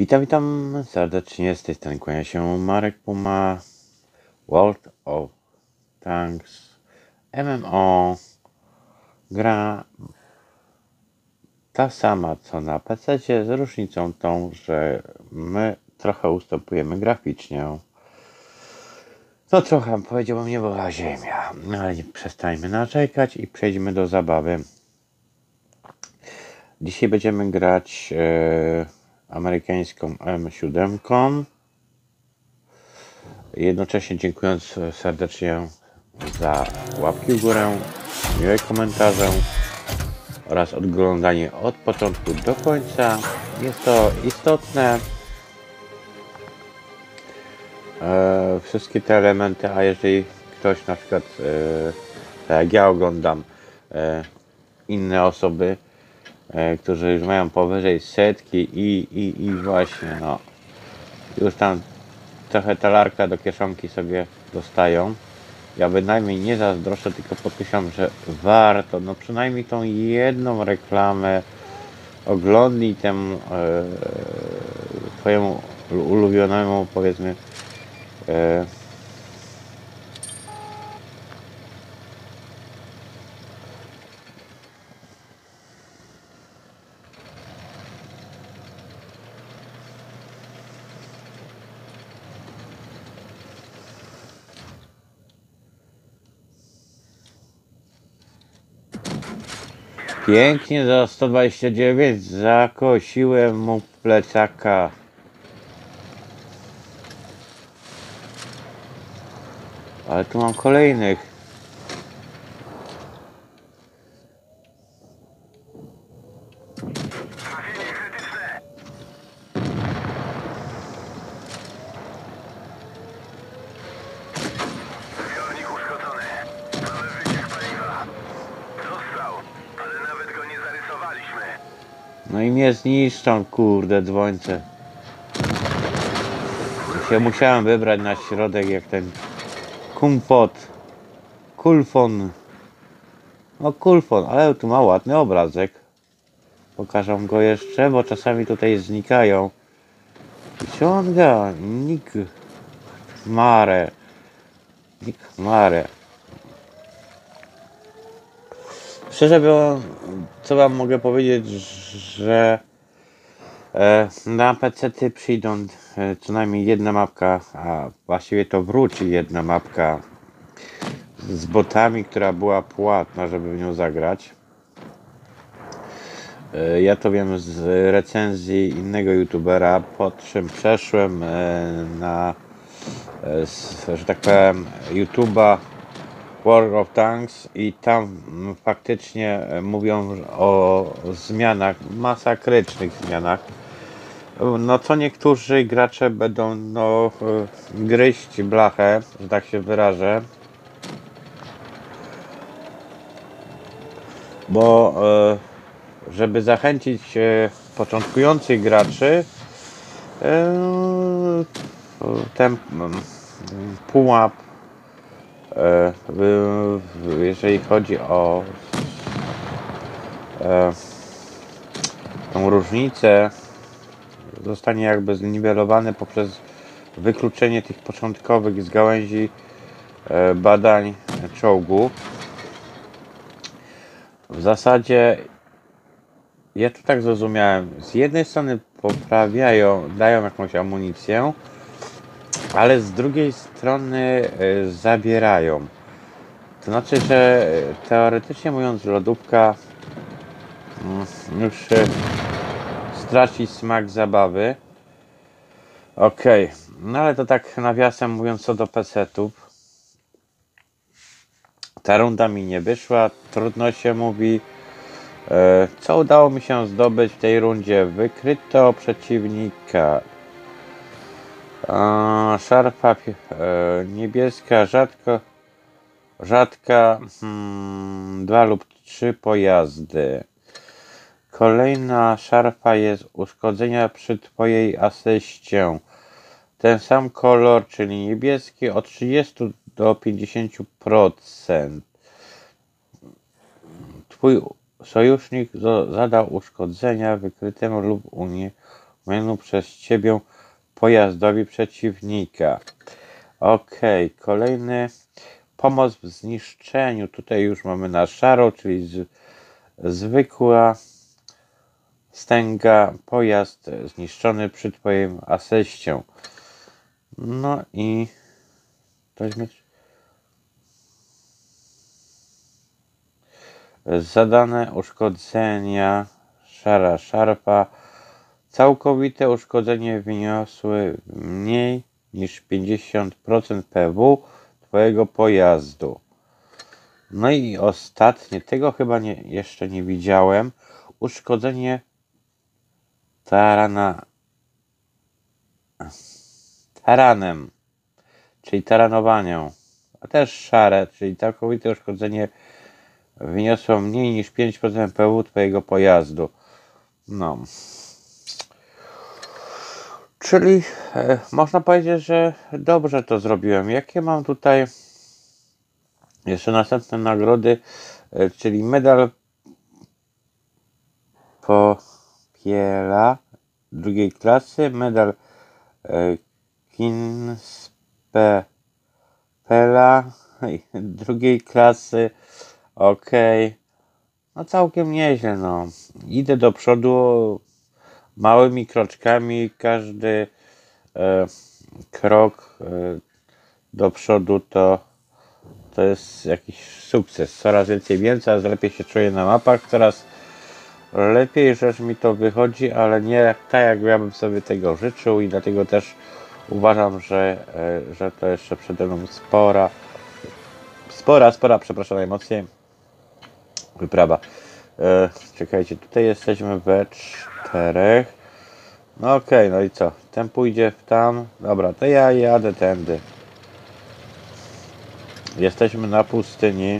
Witam serdecznie, z tej strony kłania się Marek Puma. World of Tanks MMO. Gra ta sama co na PC, z różnicą tą, że my trochę ustępujemy graficznie. No trochę, powiedziałbym, niebowa ziemia. No ale nie przestańmy narzekać i przejdźmy do zabawy. Dzisiaj będziemy grać amerykańską M7. Jednocześnie dziękując serdecznie za łapki w górę, miłe komentarze oraz oglądanie od początku do końca. Jest to istotne. Wszystkie te elementy, a jeżeli ktoś na przykład, tak jak ja oglądam inne osoby, którzy już mają powyżej setki i właśnie no już tam trochę talarka do kieszonki sobie dostają. Ja bynajmniej nie zazdroszczę, tylko podkreślam, że warto, no przynajmniej tą jedną reklamę oglądnij temu twojemu ulubionemu, powiedzmy, pięknie za 129 zakosiłem mu plecaka. Ale tu mam kolejnych. Zbiornik uszkodzony. Mamy wyciek paliwa. Został, ale nawet go nie zarysowaliśmy. No i mnie zniszczą, kurde, dzwońce. Się musiałem wybrać na środek jak ten kumpot. Kulfon. No kulfon, ale tu ma ładny obrazek. Pokażę go jeszcze, bo czasami tutaj znikają. Ciąga Nick Mare. Nick Mare. Szczerze mówiąc, co wam mogę powiedzieć, że na PC-ty przyjdą co najmniej jedna mapka, a właściwie to wróci jedna mapka z botami, która była płatna, żeby w nią zagrać. Ja to wiem z recenzji innego youtubera, po czym przeszłem na, że tak powiem, YouTube'a World of Tanks i tam faktycznie mówią o zmianach, masakrycznych zmianach. No co niektórzy gracze będą gryźć blachę, że tak się wyrażę, bo żeby zachęcić początkujących graczy, ten pułap, jeżeli chodzi o tą różnicę, zostanie jakby zniwelowany poprzez wykluczenie tych początkowych z gałęzi badań czołgu. W zasadzie ja to tak zrozumiałem, z jednej strony poprawiają, dają jakąś amunicję, ale z drugiej strony zabierają. To znaczy, że teoretycznie mówiąc, lodówka już straci smak zabawy. Okej, no ale to tak nawiasem mówiąc co do PC-ów. Ta runda mi nie wyszła, trudno się mówi. Co udało mi się zdobyć w tej rundzie? Wykryto przeciwnika. Szarfa niebieska, rzadka, 2 lub 3 pojazdy. Kolejna szarfa jest uszkodzenia przy twojej asyście. Ten sam kolor, czyli niebieski, od 30 do 50%. Twój sojusznik zadał uszkodzenia wykrytemu lub menu przez ciebie pojazdowi przeciwnika. Ok, kolejny pomoc w zniszczeniu. Tutaj już mamy na szaro, czyli zwykła wstęga, pojazd zniszczony przy twoim aseście. No i weźmy zadane uszkodzenia szara szarpa. Całkowite uszkodzenie wyniosły mniej niż 50% PW twojego pojazdu. No i ostatnie, tego chyba jeszcze nie widziałem. Uszkodzenie taranem, czyli taranowaniem, a też szare, czyli całkowite uszkodzenie wyniosło mniej niż 5% PW twojego pojazdu. No. Czyli można powiedzieć, że dobrze to zrobiłem. Jakie mam tutaj jeszcze następne nagrody, czyli medal Popiela drugiej klasy, medal Kinspela drugiej klasy. Ok, no całkiem nieźle, no. Idę do przodu małymi kroczkami, każdy krok do przodu to jest jakiś sukces. Coraz więcej, coraz lepiej się czuję na mapach, coraz lepiej rzecz mi to wychodzi, ale nie tak jak ja bym sobie tego życzył i dlatego też uważam, że to jeszcze przede mną spora, przepraszam, emocje, wyprawa. Czekajcie, tutaj jesteśmy we 4. No okej, no i co? Ten pójdzie w tam. Dobra, to ja jadę tędy. Jesteśmy na pustyni.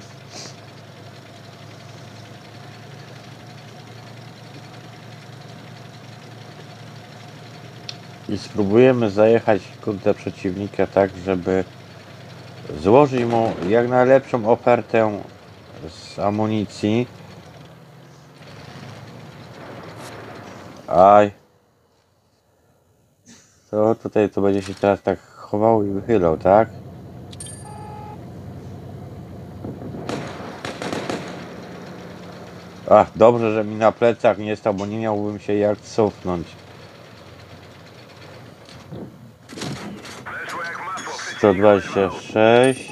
I spróbujemy zajechać kurde przeciwnika tak, żeby złożyć mu jak najlepszą ofertę z amunicji. Aj. To tutaj to będzie się teraz tak chował i wychylał, tak? Ach, dobrze, że mi na plecach nie stał, bo nie miałbym się jak cofnąć. 126.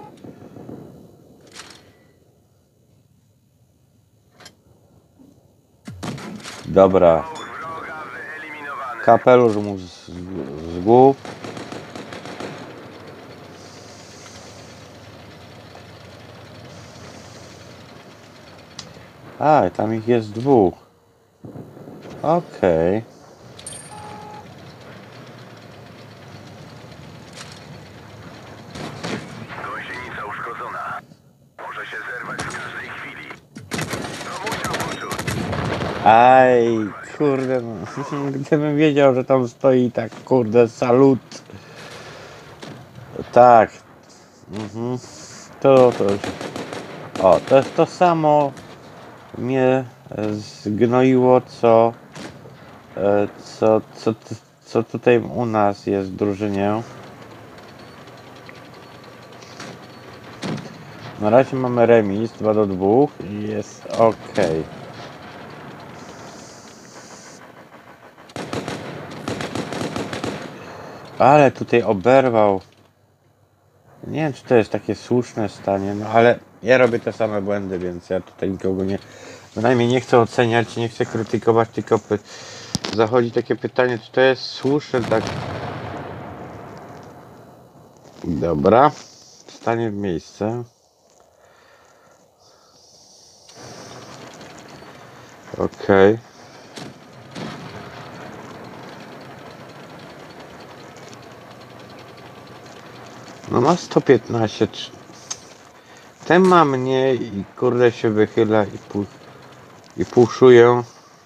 Dobra. Kapelusz mu z głów. A, tam ich jest 2. Okej. Gąsienica uszkodzona. Może się zerwać w każdej chwili. To musiał poczuć. Aj, kurde, no. Gdybym wiedział, że tam stoi tak, kurde, salut. Tak. To już. O, to jest to samo mnie zgnoiło, co tutaj u nas jest w drużynie. Na razie mamy remis 2-2 i jest ok. Ale tutaj oberwał. Nie wiem, czy to jest takie słuszne stanie, no ale ja robię te same błędy, więc ja tutaj nikogo bynajmniej nie chcę oceniać, nie chcę krytykować, tylko zachodzi takie pytanie, czy to jest słuszne, tak. Dobra, stanie w miejsce. Okej. No ma 115. Ten ma mniej i kurde się wychyla i puszuje.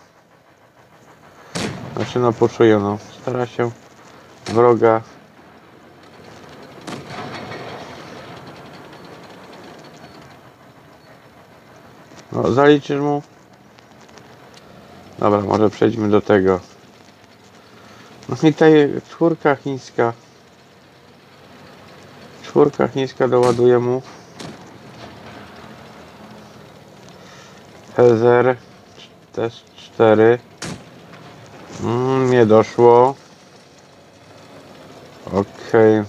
Znaczy no puszuje, no. Stara się wroga. No zaliczysz mu. Dobra, może przejdźmy do tego. No i ta czwórka chińska. Czwórka chińska doładuje mu. Hezer też 4. Nie doszło. Okej.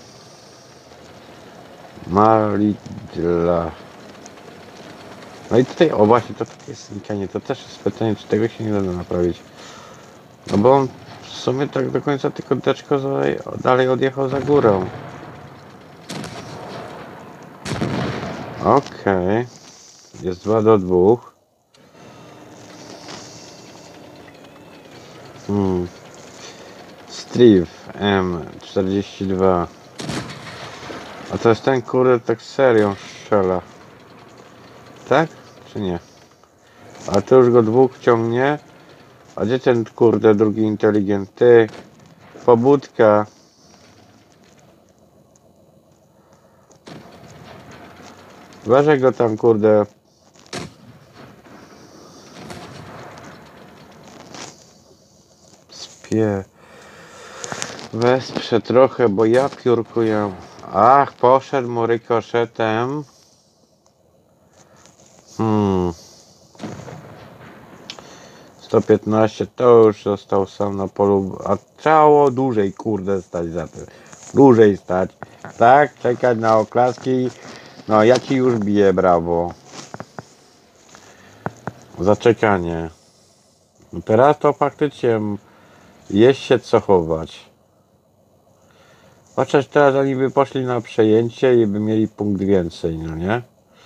Maridla. No i tutaj, o właśnie, to takie znikanie, to też jest pytanie, czy tego się nie da naprawić. No bo on w sumie tak do końca tylko deczko dalej odjechał za górę. Okej. Jest 2-2. Steve M42. A to jest ten kurde tak serio strzela. Tak? Czy nie? A to już go dwóch ciągnie. A gdzie ten kurde drugi inteligent? Ty, pobudka. Weź go tam kurde. Wesprze trochę, bo ja piórkuję. Ach, poszedł mu rykoszetem. 115 to już został sam na polu, a trzeba dłużej kurde stać za tym. Dłużej stać. Tak, czekać na oklaski. No ja ci już biję, brawo. Zaczekanie. No teraz to faktycznie jest się co chować. Chociaż teraz oni by poszli na przejęcie i by mieli punkt więcej, no nie?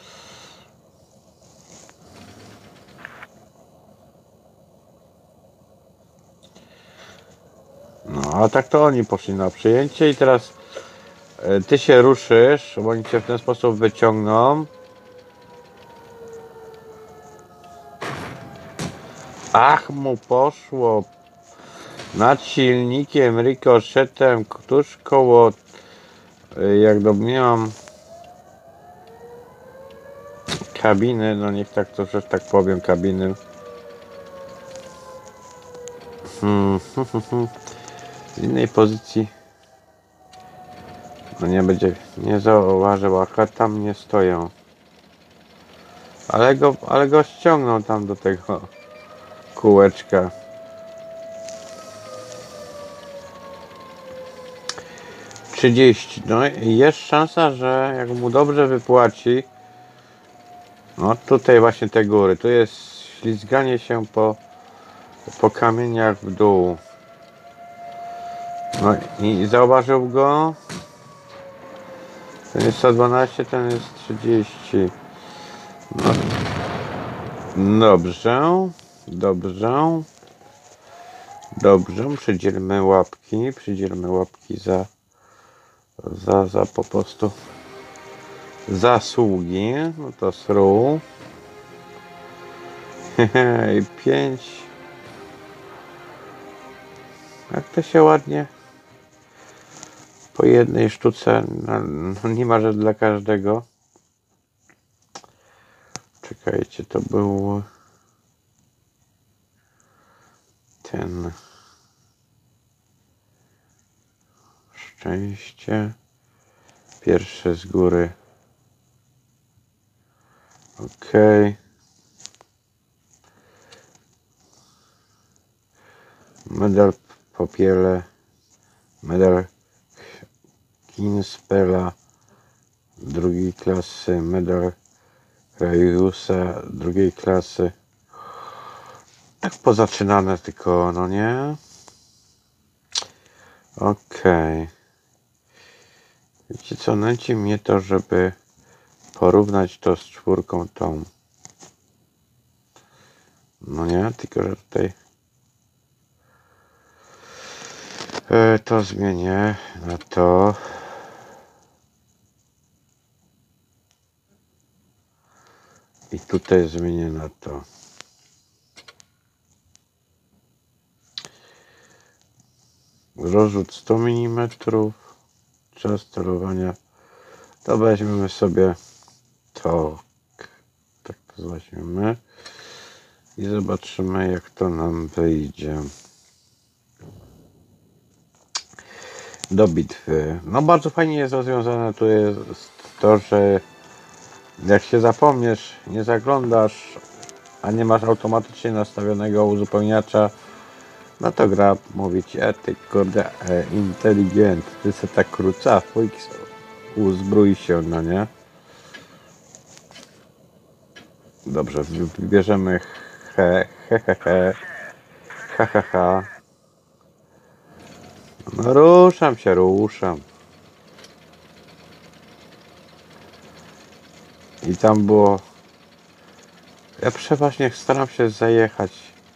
No, a tak to oni poszli na przejęcie i teraz ty się ruszysz, bo oni cię w ten sposób wyciągną. Ach, mu poszło nad silnikiem, rykoszetem, tuż koło, jak domniemam, kabiny, no niech tak to też tak powiem, kabiny. Z innej pozycji no nie zauważył, a tam nie stoją. Ale go ściągnął tam do tego kółeczka. No i jest szansa, że jak mu dobrze wypłaci, no tutaj właśnie te góry, tu jest ślizganie się po kamieniach w dół. No i zauważył go. Ten jest 112, ten jest 30. No. Dobrze, przydzielmy łapki za po prostu zasługi. No to sru. I 5. Jak to się ładnie po jednej sztuce, no niemalże dla każdego. Czekajcie, to był ten szczęście. Pierwszy z góry. Okej. Medal popiele. Medal Kinspela drugiej klasy. Medal Rajusa drugiej klasy. Tak pozaczynane tylko, no nie? Okej. Wiecie co, nęci mnie to, żeby porównać to z czwórką tą. No nie, tylko że tutaj to zmienię na to. I tutaj zmienię na to. Rozrzut 100 mm. Czas celowania. To weźmiemy sobie to. Tak to weźmiemy. I zobaczymy, jak to nam wyjdzie. do bitwy. No bardzo fajnie jest rozwiązane tu jest to, że jak się zapomniesz, nie zaglądasz, a nie masz automatycznie nastawionego uzupełniacza, no to gra mówi ci, ty kurde inteligent, ty se tak króca, uzbrój się, no nie? Dobrze, wybierzemy ha. No ruszam. I tam było... Ja przeważnie staram się zajechać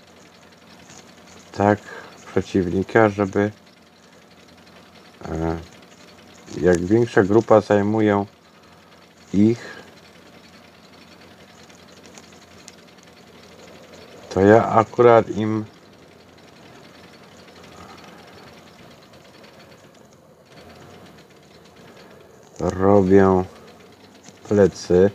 tak przeciwnika, żeby jak większa grupa zajmuje ich, to ja akurat im robię plecy.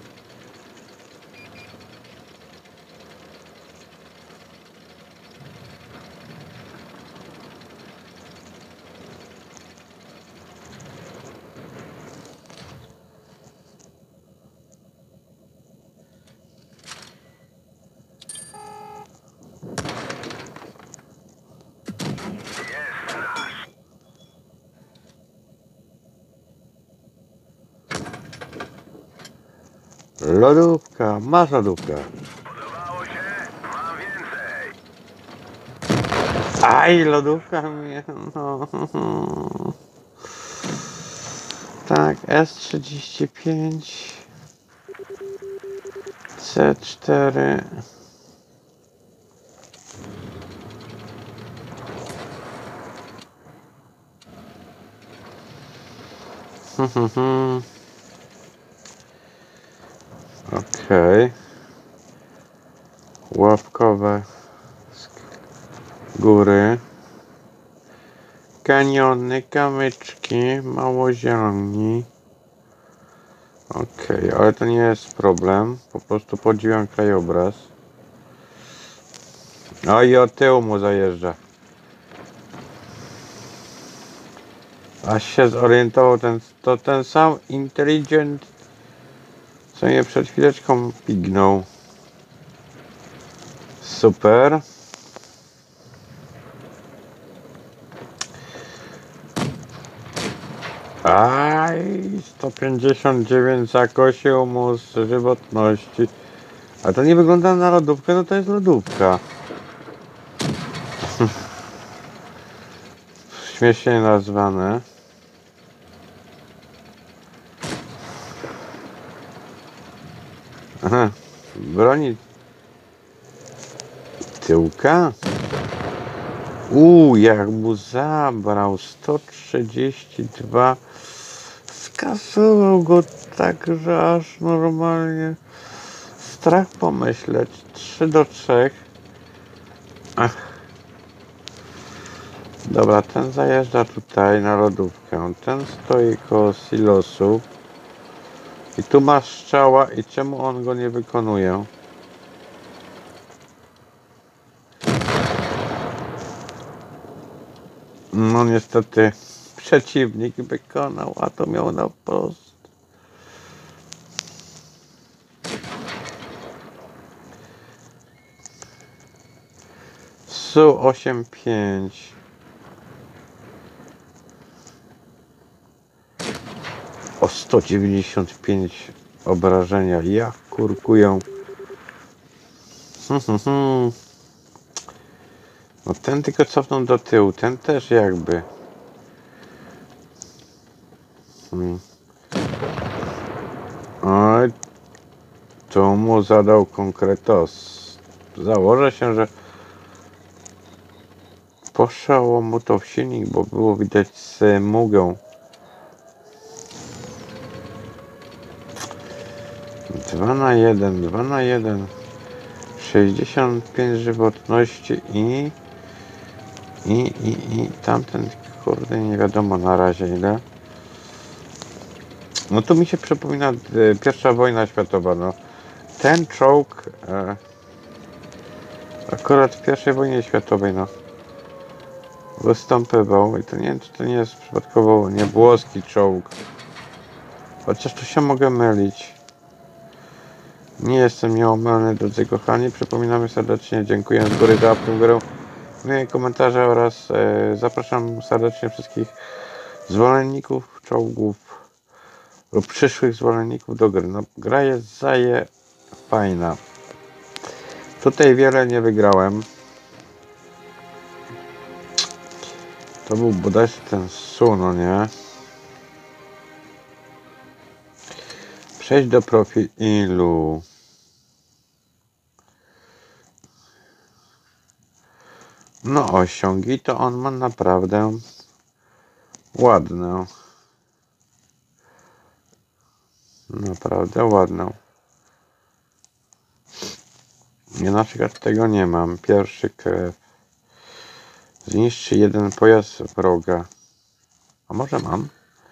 Lodówka, masz lodówkę. Podobało się? Mam więcej. Aj, lodówka mnie, no. Tak, S35 C4 Okej. Łapkowe z góry. Kaniony, kamyczki, małozieloni. Okej, ale to nie jest problem. Po prostu podziwiam krajobraz. No i od tyłu mu zajeżdża. Aż się zorientował ten sam inteligent, co mnie przed chwileczką pignął. Super. Aj, 159 zakosił mu z żywotności. A to nie wygląda na lodówkę, to jest lodówka. Śmiesznie nazwane. Aha, broni tyłka. Jak mu zabrał 132. Skasował go tak, że aż normalnie strach pomyśleć. 3-3. Ach. Dobra, ten zajeżdża tutaj na lodówkę. Ten stoi koło silosu. I tu masz strzała i czemu on go nie wykonuje? No niestety przeciwnik wykonał, a to miał na wprost. Su-85. O 195 obrażenia. Ja kurkuję. No ten tylko cofnął do tyłu. Ten też jakby. Oj. Tu mu zadał konkretos. Założę się, że poszło mu to w silnik, bo było widać smugę. 2 na 1. 65 żywotności i tamten, kurde, nie wiadomo na razie ile. No to mi się przypomina pierwsza wojna światowa, no. Ten czołg akurat w pierwszej wojnie światowej, no. występował i to nie wiem, czy to nie jest przypadkowo niebłoski czołg. Chociaż tu się mogę mylić. Nie jestem nieomylny, drodzy kochani. Przypominamy serdecznie, dziękuję z góry za łapkę w górę, miłe komentarze oraz zapraszam serdecznie wszystkich zwolenników czołgów lub przyszłych zwolenników do gry. No, gra jest fajna. Tutaj wiele nie wygrałem. To był bodajże ten Suno, nie? Przejdź do profilu. No osiągi to on ma naprawdę ładne. Naprawdę ładną. Ja na przykład tego nie mam. Pierwszy krew. Zniszczy jeden pojazd wroga. A może mam?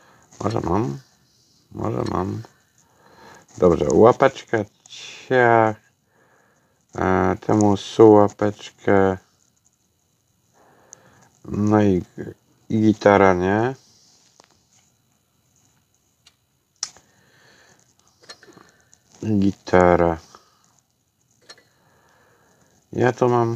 Może mam. Dobrze, łapeczka ciach. Temu łapeczkę. No i gitara, nie? Gitara. Ja to mam.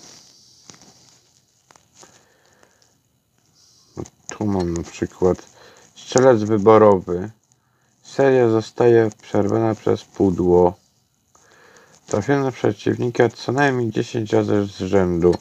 Tu mam na przykład strzelec wyborowy. Seria zostaje przerwana przez pudło. Trafiony przeciwnika co najmniej 10 razy z rzędu.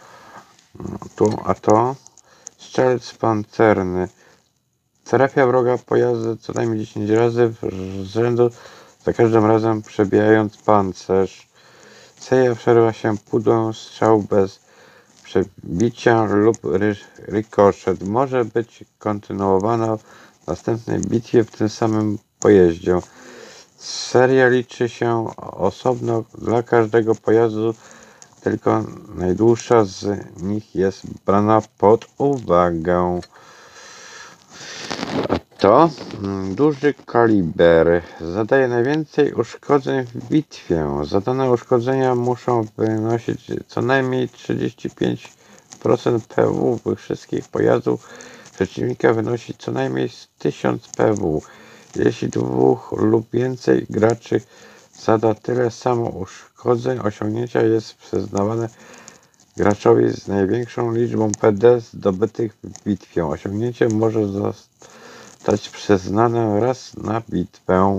A to strzelec pancerny. Trafia wroga pojazdy co najmniej 10 razy z rzędu, za każdym razem przebijając pancerz. Seria przerywa się pudłem strzał bez przebicia lub rykoszet. Może być kontynuowana w następnej bitwie w tym samym pojeździe. Seria liczy się osobno dla każdego pojazdu, tylko najdłuższa z nich jest brana pod uwagę. To duży kaliber zadaje najwięcej uszkodzeń w bitwie. Zadane uszkodzenia muszą wynosić co najmniej 35% PW. Wszystkich pojazdów przeciwnika wynosi co najmniej 1000 PW. Jeśli dwóch lub więcej graczy zada tyle samo uszkodzeń, osiągnięcia jest przyznawane graczowi z największą liczbą PD zdobytych w bitwie. Osiągnięcie może zostać przyznane raz na bitwę.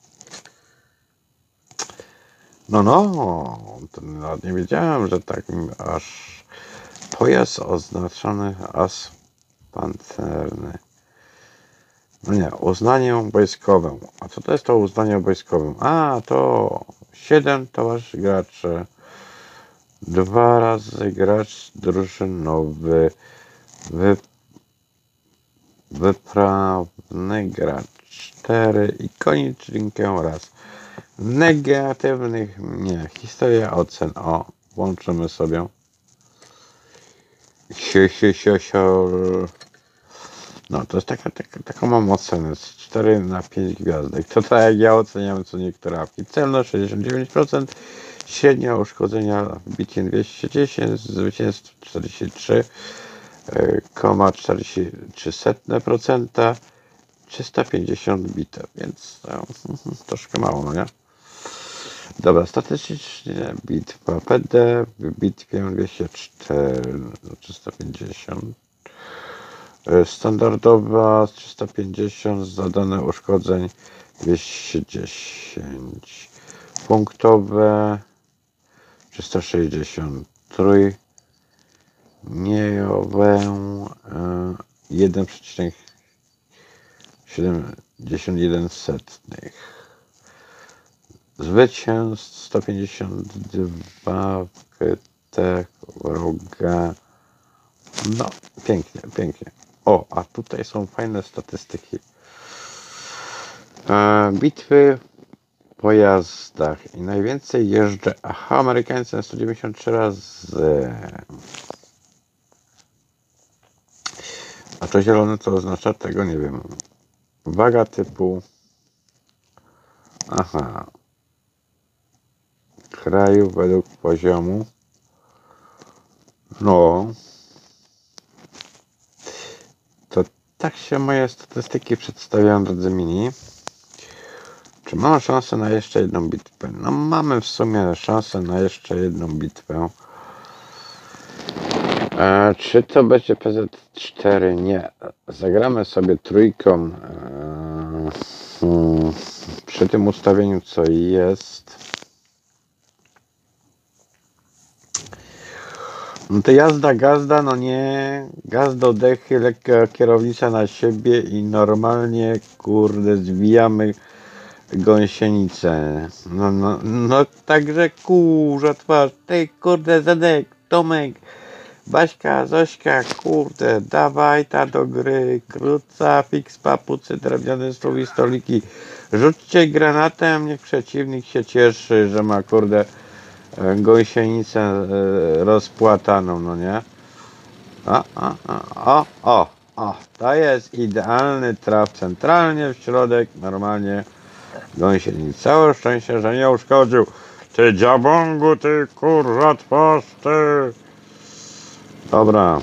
To nawet nie wiedziałem, że tak aż pojazd oznaczony as pancerny. No nie, uznaniem wojskowym. A co to jest to uznanie wojskowym? A, to 7 towarzyszy graczy. 2 razy gracz drużynowy. Wyprawny gracz 4 i koniec drinkę raz. Negatywnych nie. Historia ocen. O, włączymy sobie. No, to jest taką mam ocenę. 4 na 5 gwiazdek. To tak jak ja oceniam co niektóre apki. Celność 69%, średnia uszkodzenia w bitwie 210, zwycięstwo 43,43%, 350 bitew, więc troszkę mało, no nie? Dobra, statystycznie bitwa PD w bitwie 204, 350. Standardowa 350, zadane uszkodzeń 210. Punktowe 363. Niejowe 1,71. Zwycięstw 152 wroga. No, pięknie, pięknie. O, a tutaj są fajne statystyki. Bitwy w pojazdach i najwięcej jeżdżę. Aha, Amerykańcy 193 razy. A to zielone co oznacza? Tego nie wiem. Waga typu. Aha. Kraju według poziomu. No. tak się moje statystyki przedstawiają, drodzy mini. Czy mamy szansę na jeszcze jedną bitwę? No mamy w sumie szansę na jeszcze jedną bitwę. Czy to będzie PZ4? Nie. Zagramy sobie trójką przy tym ustawieniu, co jest. No to jazda, gazda, no nie. Gaz do dechy, lekka kierownica na siebie i normalnie, kurde, zwijamy gąsienicę. No także kurza twarz, ty kurde, Zadek, Tomek, Baśka, Zośka, kurde, dawaj ta do gry, krótca, fix, papucy, drewniane stół i stoliki. Rzućcie granatem, niech przeciwnik się cieszy, że ma, kurde, gąsienicę rozpłataną, no nie? O, to jest idealny traf centralnie w środek, normalnie gąsienic. Całe szczęście, że nie uszkodził. Ty dziabągu, ty kurwa twarz, ty. Dobra.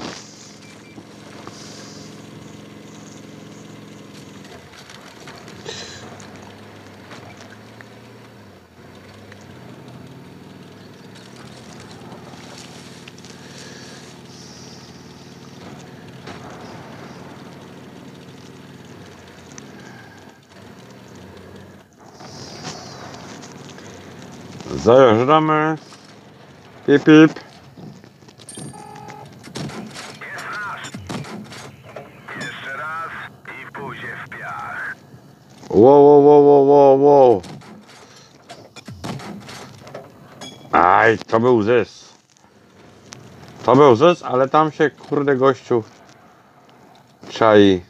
Zajeżdżamy. Pip, pip. Jest nasz. Jeszcze raz i pójdzie w piach. Wow. Aj, to był zysk. To był zysk, ale tam się, kurde, gościu czai.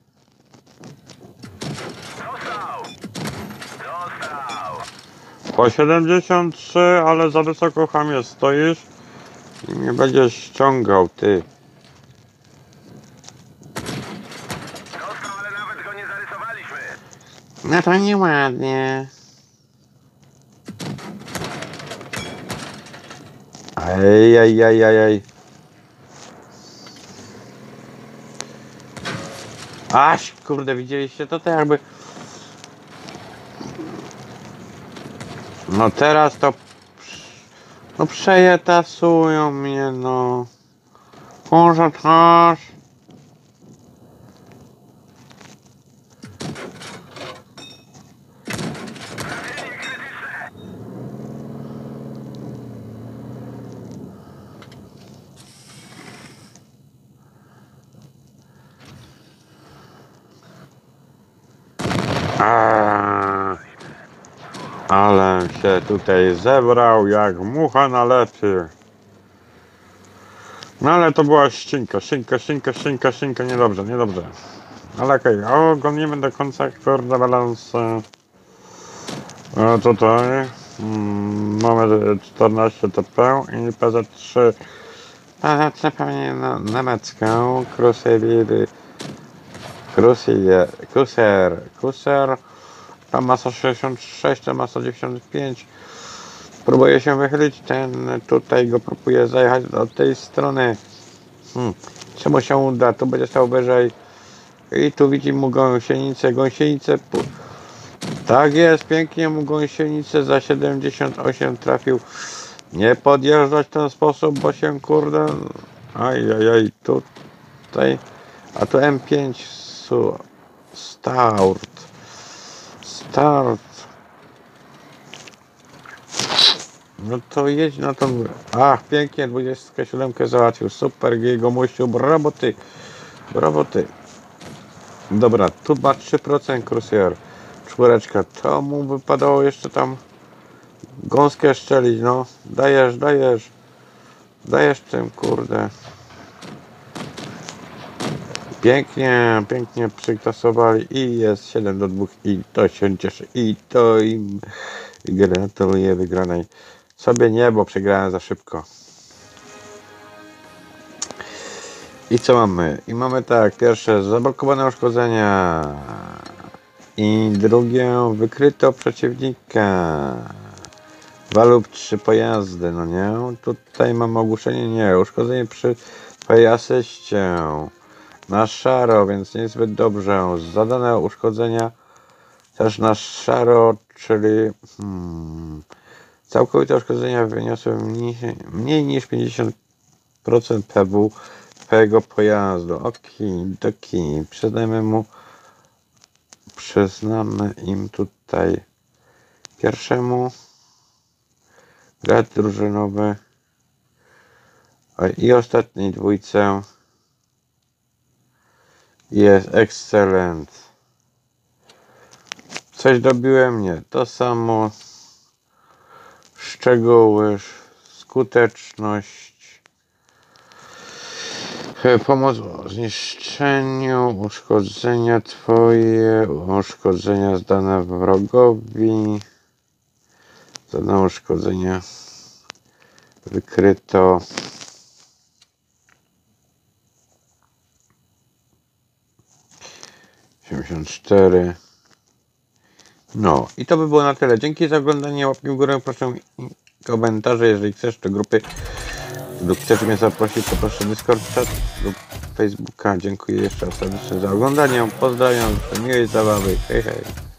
Dostał. Po 73, ale za wysoko, chamie, stoisz i mnie będziesz ściągał, ty. Dostał, ale nawet go nie zarysowaliśmy. No to nieładnie. Ej. Aś, kurde, widzieliście to jakby... No teraz to... No przejetasują mnie, no. Kurze twarz. Ale się tutaj zebrał jak mucha na lepie. No ale to była ścinka, niedobrze. Ale okej, ogonimy do końca, kurde, balans. Tutaj mamy 14 TP i PZ3. PZ3 pewnie niemiecką, Cruiser. Tam masa 66, tam masa 95. Próbuję się wychylić, ten tutaj go próbuje zajechać od tej strony. Czemu się uda? Tu będzie stał wyżej. I tu widzi mu gąsienicę. Tak jest, pięknie mu gąsienicę za 78 trafił. Nie podjeżdżać w ten sposób, bo się, kurde... Aj, tutaj... A tu M5 Start. No to jedź na tą górę. Ach, pięknie, 27 załatwił. Super, jego mościu, brawo ty. Dobra, tu ma 3% Cruiser. 4. To mu wypadało jeszcze tam gąskę szczelić, no. Dajesz tym, kurde. Pięknie przytasowali i jest 7-2 i to się cieszy. I to im gratuluję wygranej. Sobie nie, bo przegrałem za szybko. I co mamy? I mamy tak, pierwsze zablokowane uszkodzenia. I drugie wykryto przeciwnika. 2 lub 3 pojazdy, no nie? Tutaj mamy ogłoszenie, nie. Uszkodzenie przy twojej asyście. na szaro, więc niezbyt dobrze. Zadane uszkodzenia też na szaro, czyli całkowite uszkodzenia wyniosły mniej niż 50% PW twojego pojazdu. Okidoki. Przyznamy im tutaj pierwszemu grad drużynowy i ostatniej dwójce jest excellent. Coś dobiłem? Nie. To samo. Szczegóły, skuteczność, pomoc w zniszczeniu, uszkodzenia twoje, uszkodzenia zdane wrogowi, zadane uszkodzenia wykryto. No i to by było na tyle. Dzięki za oglądanie, łapki w górę, proszę i komentarze. Jeżeli chcesz do grupy lub chcesz mnie zaprosić, to proszę Discord, chat lub Facebooka. Dziękuję jeszcze raz serdecznie za oglądanie. Pozdrawiam, życzę miłej zabawy. Hej, hej.